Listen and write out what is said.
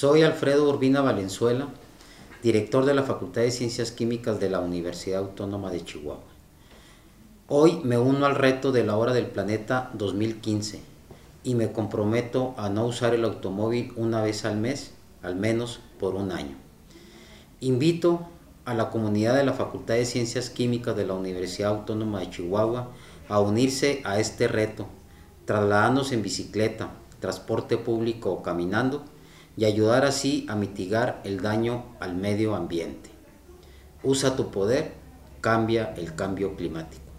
Soy Alfredo Urbina Valenzuela, director de la Facultad de Ciencias Químicas de la Universidad Autónoma de Chihuahua. Hoy me uno al reto de la Hora del Planeta 2015 y me comprometo a no usar el automóvil una vez al mes, al menos por un año. Invito a la comunidad de la Facultad de Ciencias Químicas de la Universidad Autónoma de Chihuahua a unirse a este reto, trasladándose en bicicleta, transporte público o caminando, y ayudar así a mitigar el daño al medio ambiente. Usa tu poder, cambia el cambio climático.